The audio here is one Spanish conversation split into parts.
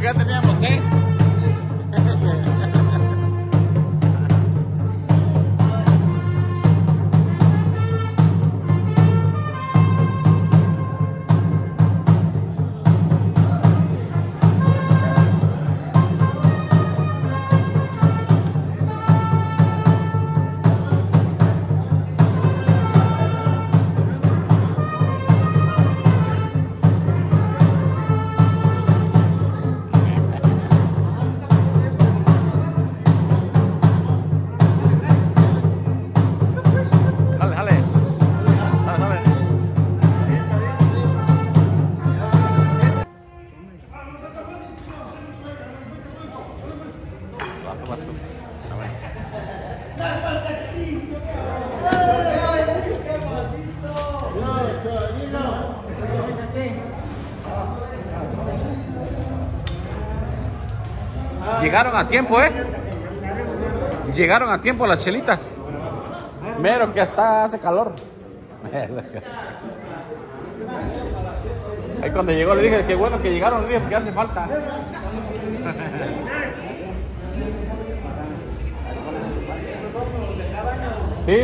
que ya teníamos, ¿eh? Llegaron a tiempo, ¿eh? Llegaron a tiempo las chelitas. Mero que hasta hace calor. Ahí cuando llegó le dije, qué bueno que llegaron, le dije, porque hace falta. Sí.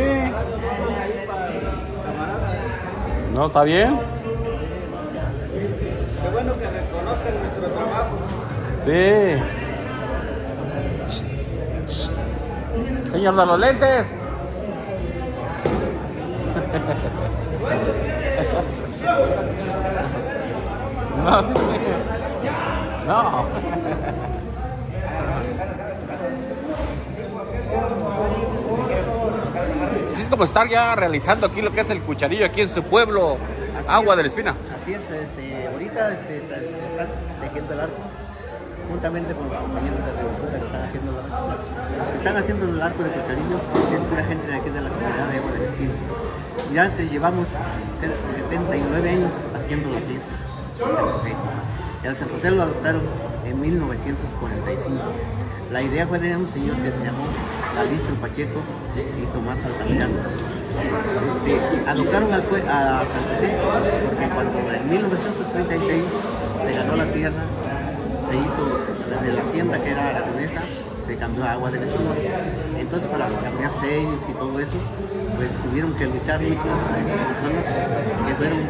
No, está bien. Qué bueno que reconozcan nuestro trabajo. Sí. Señor de los lentes. No, no. Así es como estar ya realizando aquí lo que es el cucharillo aquí en su pueblo, Agua de la Espina. Así es, ahorita se está tejiendo el arco juntamente con los compañeros de agricultura que están haciendo los que están haciendo el arco de cucharillo es pura gente de aquí de la comunidad de Agua de la Espina. Ya antes llevamos 79 años haciendo lo que es San José. Y al San José lo adoptaron en 1945. La idea fue de un señor que se llamó Calistro Pacheco y Tomás Altamirano. Adoptaron a San José porque cuando en 1936 se ganó la tierra, se hizo desde la hacienda que era aragonesa, se cambió a Agua de la Espina. Entonces para cambiar sellos y todo eso, pues tuvieron que luchar mucho a esas personas que fueron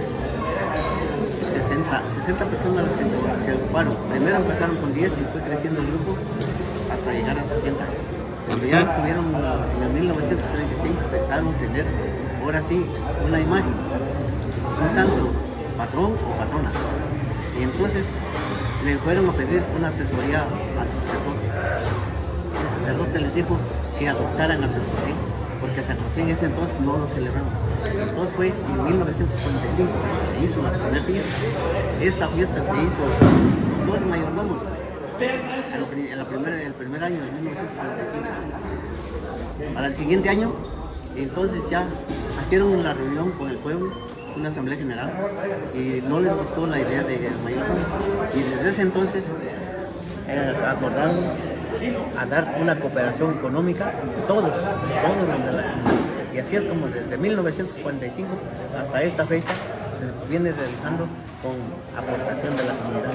60 personas las que se ocuparon. Primero empezaron con 10 y fue creciendo el grupo hasta llegar a 60. Cuando ya tuvieron en 1936 pensaron tener ahora sí una imagen, un santo, patrón o patrona. Y entonces le fueron a pedir una asesoría al sacerdote. El sacerdote les dijo que adoptaran a San José, porque San José en ese entonces no lo celebraban. Entonces fue en 1945 se hizo la primera fiesta. Esta fiesta se hizo con 2 mayordomos el primer año de 1945. Para el siguiente año, entonces ya hicieron una reunión con el pueblo, una asamblea general, y no les gustó la idea del mayordomo. Y desde ese entonces acordaron a dar una cooperación económica, todos los de la comunidad. Y así es como desde 1945 hasta esta fecha se viene realizando con aportación de la comunidad.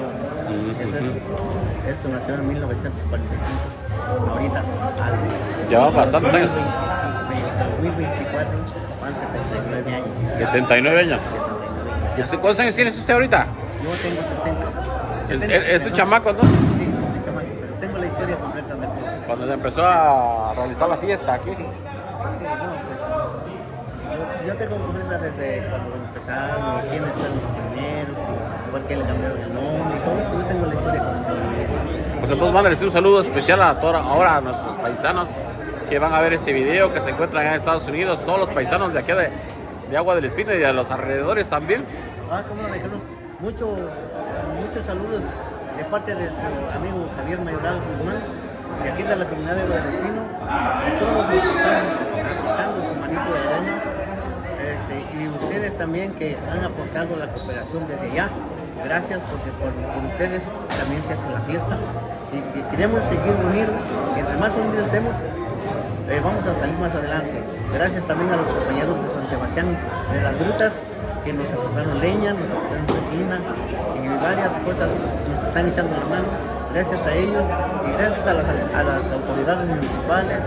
Esto nació en 1945. Ahorita, ya va bastantes años. En 2024 van 79 años. 79 años. 79 ¿Y cuántos años tiene usted ahorita? Yo tengo 60. Es un chamaco, ¿no? Sí, un chamaco, pero tengo la historia completamente. Cuando se empezó a realizar la fiesta aquí. Sí, no, pues yo tengo completa desde cuando empezaron, quiénes fueron los primeros, y por qué le cambiaron el nombre y todo eso. Yo tengo la historia completa. Pues entonces mándenles un saludo especial ahora a nuestros paisanos que van a ver ese video, que se encuentran en Estados Unidos, todos los paisanos de aquí de Agua de la Espina y de los alrededores también. Cómo no, déjalo. Muchos saludos de parte de su amigo Javier Mayoral Guzmán, de aquí de la comunidad de Agua de la Espina, todos los que están aportando su manito de arena, y ustedes también que han aportado la cooperación desde allá. Gracias, porque por ustedes también se hace la fiesta y queremos seguir unidos, y entre más unidos estemos, vamos a salir más adelante. Gracias también a los compañeros de San Sebastián de las Grutas que nos aportaron leña, nos aportaron resina y varias cosas nos están echando la mano. gracias a ellos y gracias a las autoridades municipales,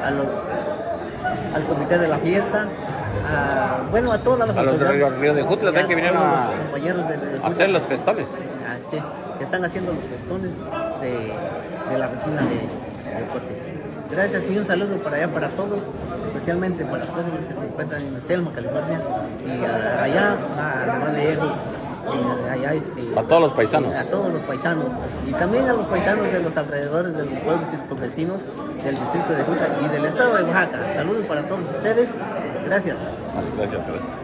al comité de la fiesta, a todas las A los autoridades. de Río de Jutla también que vinieron todos a los compañeros de hacer los festones. Así, que están haciendo los festones de la resina de Ocote. Gracias y un saludo para allá para todos, especialmente para todos los que se encuentran en Selma, California, y allá a Nueva Lejos, allá A todos los paisanos. a todos los paisanos y también a los paisanos de los alrededores de los pueblos circunvecinos del distrito de Juta y del estado de Oaxaca. Saludos para todos ustedes. Gracias. Gracias.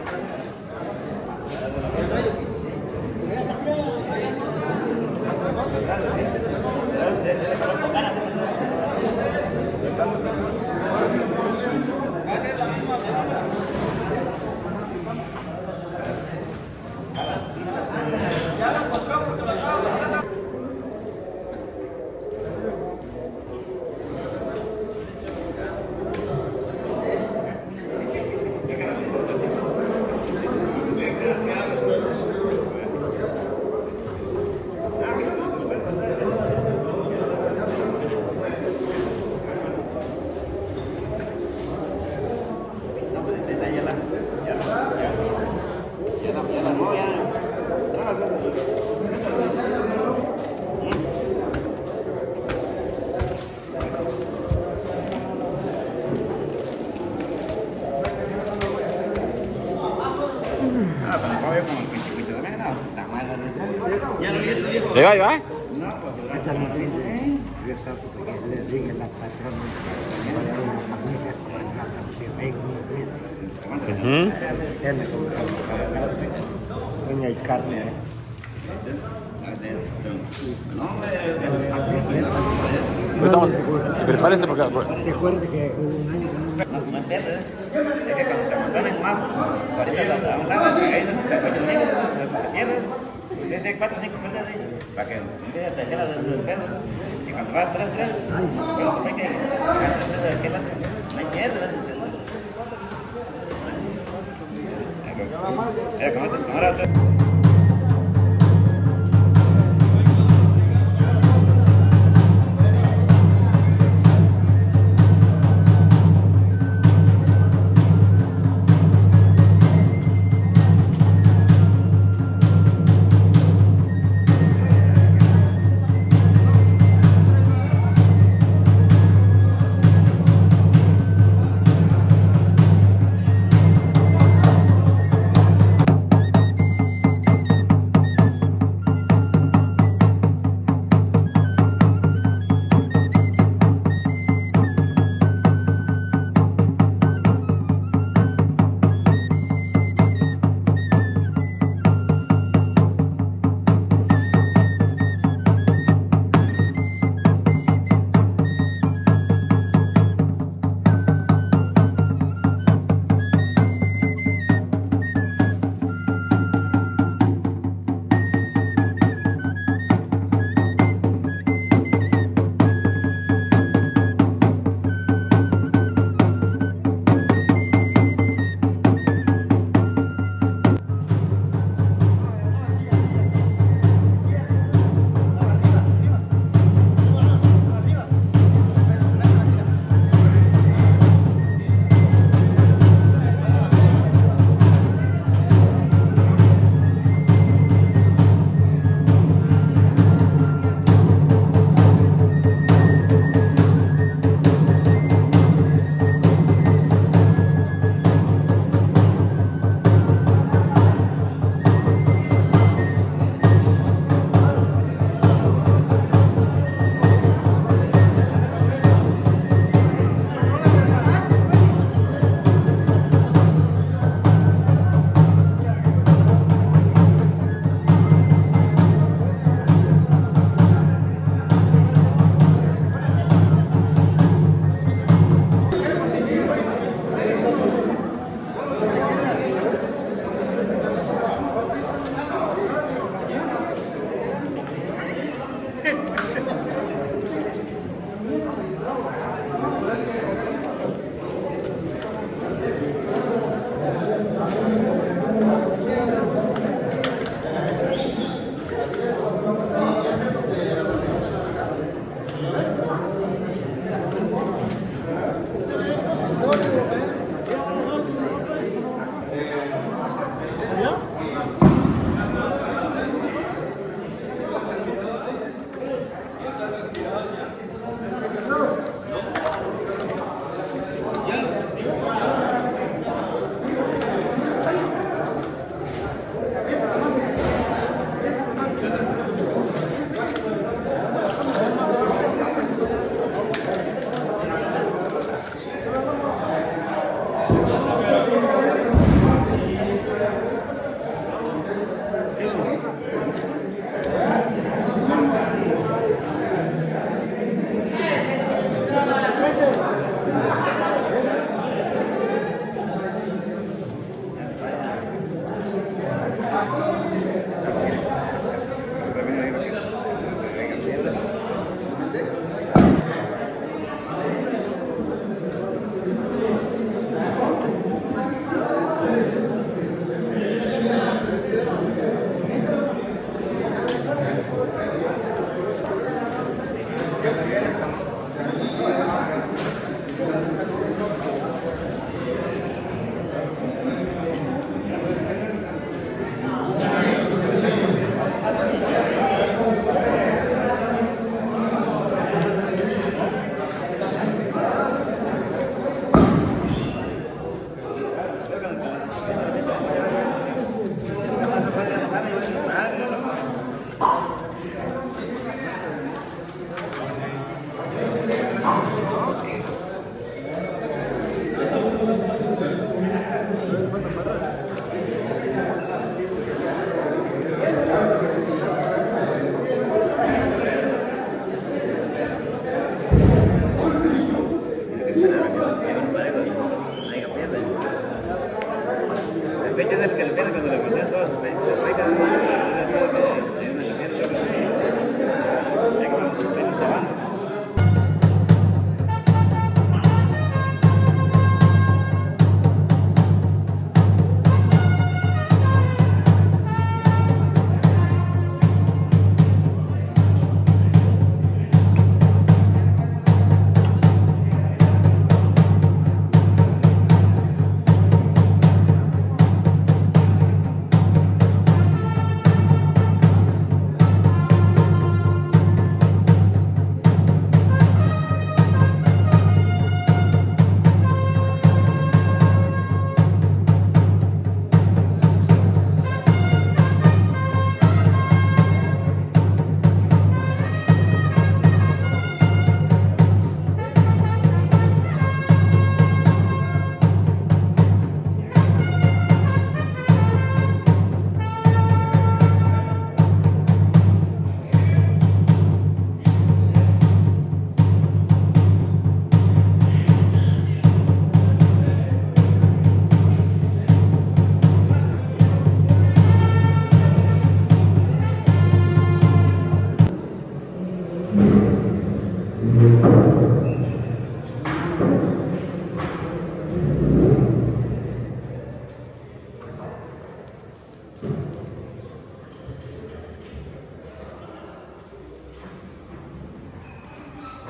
¿Ya va? Esta noticia, yo estaba porque le dije a la patrona que me daba una magnífica coronada, que me ya me comenzamos a trabajar. Coña y carne. Prepárese porque... Recuerde que un año que no No pierdes, es que cuando te amontonen más, ahorita la amontanas, ahí se pierde, desde 4 o 5 perdidas, para que un día te quedas del pedo, y cuando vas 3-3, pero también que 3-3 de aquel lado, no hay pierde. Ahora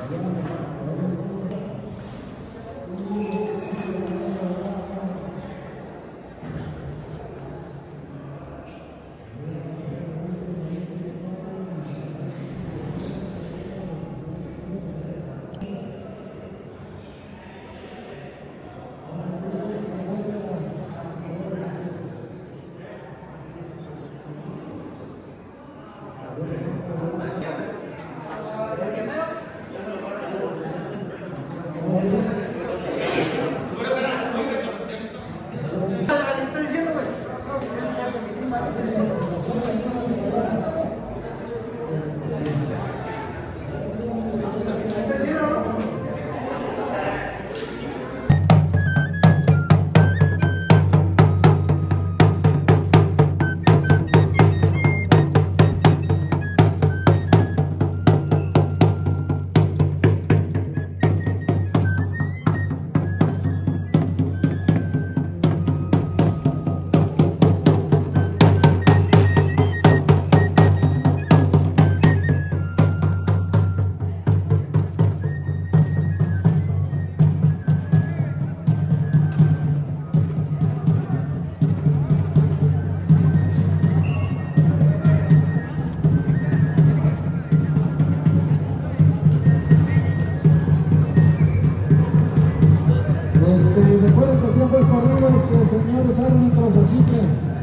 Recuerden que el tiempo es corrido, señores árbitros, así que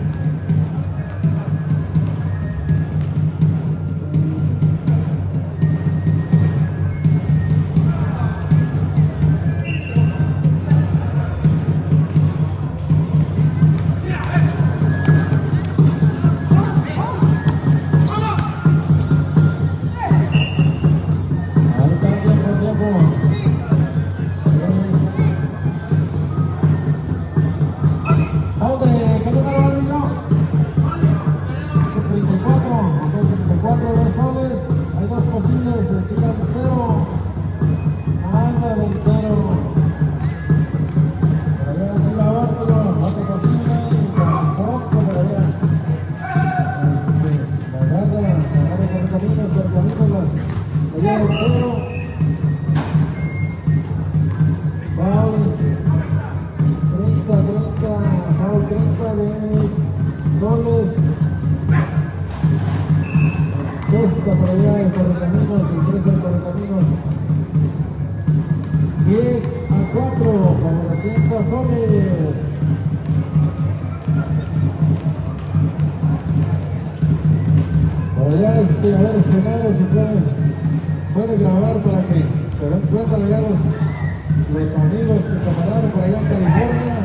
por allá de Correcaminos, ingresa el Correcaminos 10-4, favoreciendo Soles. Por allá, a ver, Genaro, si puede grabar para que se den cuenta allá los amigos que camararon por allá en California.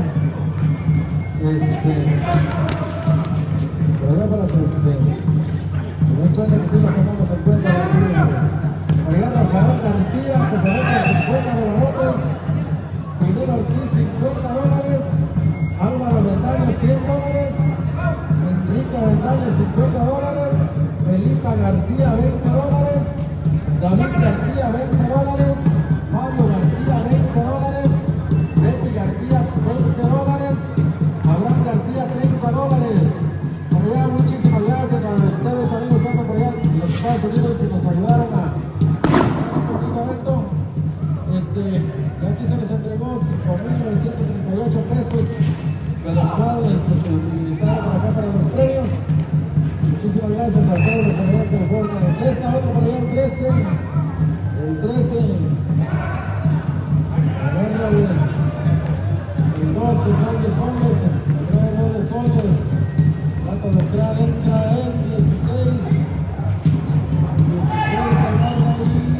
Por allá para que muchas veces que nos tomamos en cuenta Mariano Rafael García, que se vende $50, Miguel Ortiz $50, Álvaro Vendaño $100, Enrique Vendaño $50, Felipe García $20, David García $20, Mario García $20, Betty García $20, Abraham García $30. Por allá, muchísimas gracias a ustedes, amigos, tanto por allá en los Estados Unidos, que nos ayudaron a este evento. Aquí se les entregó 5.938 pesos, de los cuales se utilizaron por acá para los premios. Muchísimas gracias a todos los por allá que fueron a la fiesta. Otro por allá el 13, el 12 soles, el 9 soles. Trata de entrar, entra en 16, agarra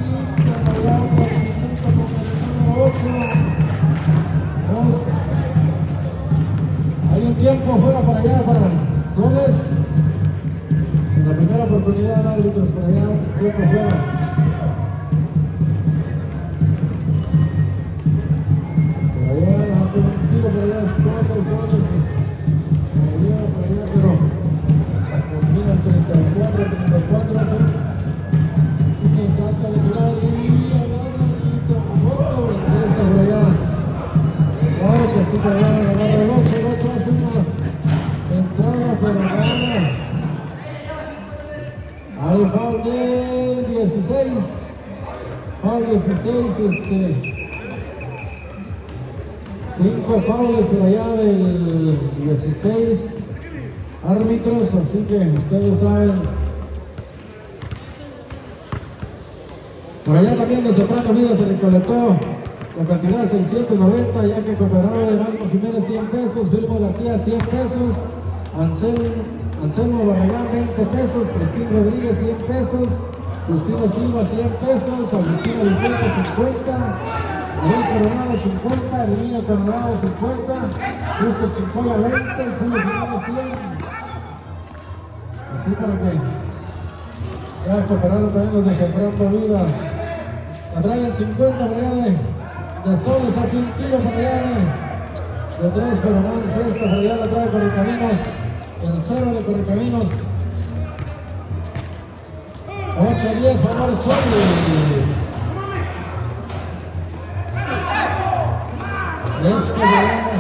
y hay un tiempo fuera para allá para Soles. En la primera oportunidad, árbitros por allá, un tiempo fuera. Por allá, hace un tiro por allá, Soles. Por allá, pero termina 34, y que trata de tirar y agarra y tampoco regresa por allá. Claro que sí, por allá agarra el 8 hace una entrada, pero gana al foul del 16. Foul 16, 5 fouls por allá del 16 árbitros, así que ustedes saben. Por allá también de Soprano Vida se recolectó la cantidad de 690, ya que cooperaba Heraldo Jiménez 100 pesos, Firmo García 100 pesos, Anselmo Barragán 20 pesos, Cristín Rodríguez 100 pesos, Justino Silva 100 pesos, Agustina Vicente 50, Abel Coronado 50, Herminio Coronado 50, Justo Chicola 20, Julio Jiménez 100. Así para que ya cooperaron también los de Sembrando Vida. Atraen 50 por allá de Soles, hace un tiro por allá de 3, Fernando Fiesta por allá la trae Correcaminos, el 0 de Correcaminos. 8-10, favor Soles. Es que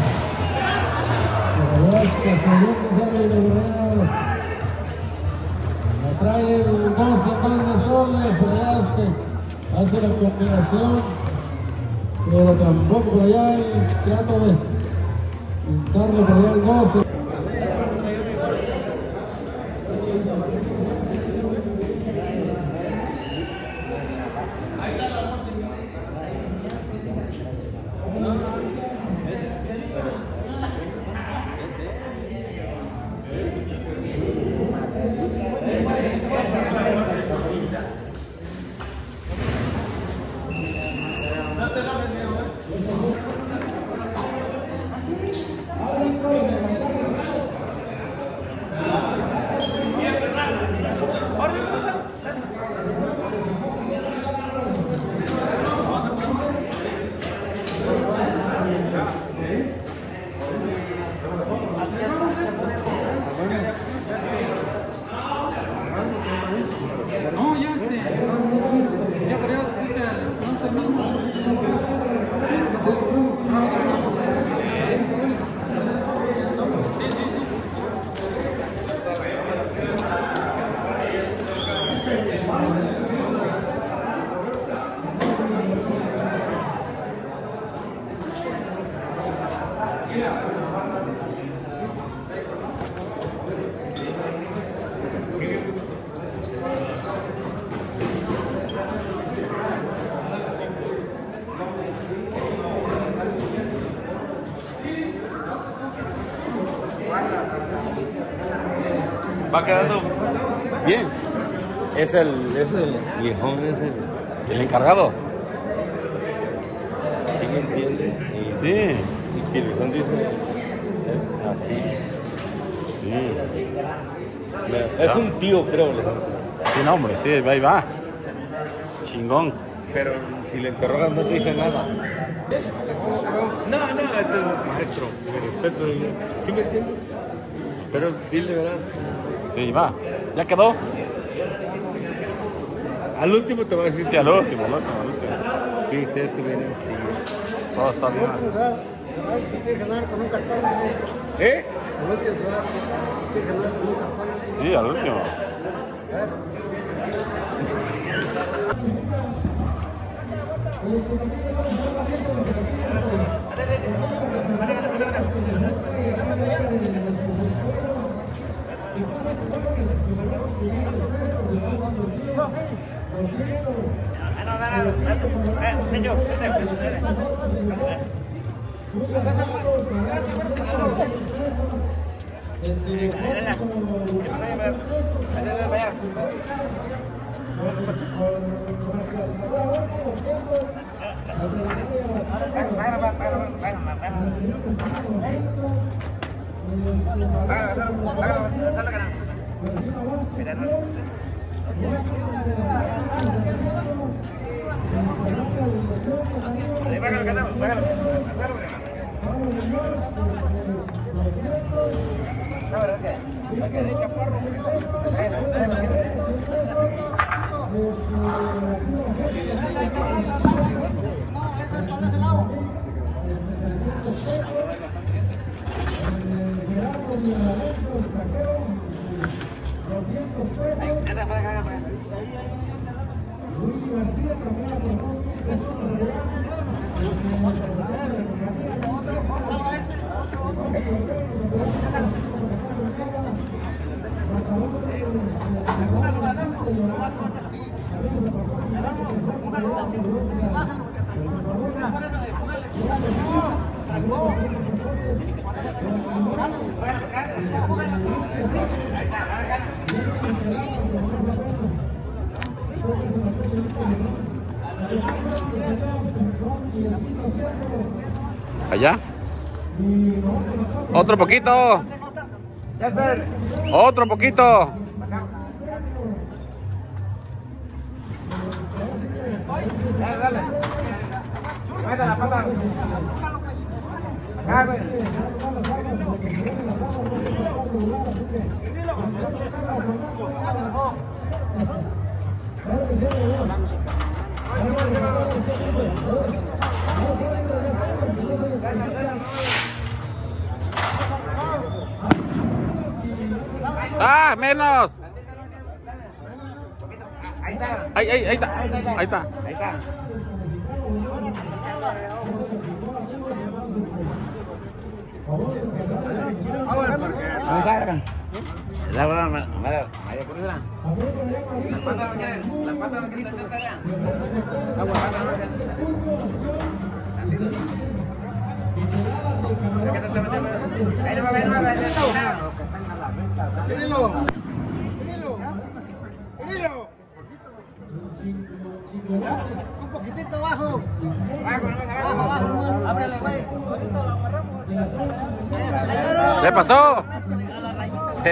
la trae el 12 de Soles, por allá hace la combinación, pero tampoco por allá y trato de pintarle por allá el 12. Va quedando Bien. es el viejón, El encargado. sí me entiende. Sí. Y si el viejón dice así. Sí. Es un tío, creo. Sí, no, hombre, sí, ahí va. Chingón. Pero si le interrogan no te dice nada. No, este es maestro. Me respeto. ¿Sí me entiendes? Pero dile, verás. Sí, va. ¿Ya quedó? Al último te va a decir. Sí, al último. Sí, si esto viene así. Todo está bien. Se va a discutir ganar con un cartón. ¿Eh? El último se va a discutir ganar con un cartón. Sí, al último. Allá. Otro poquito. Otro poquito. Dale, dale. Mete la pata. Acá, güey. ¡Ah, menos! Ahí está. Ahí está. Ahí está. Ahí está. ¿Dónde está, acá? La María Cruzera. La pata no quiere intentar allá. Agua, pata no quiere. Ahí no va, ahí no va. Tenilo. Un poquitito abajo. Abajo. Ábrele, güey. ¿Qué pasó?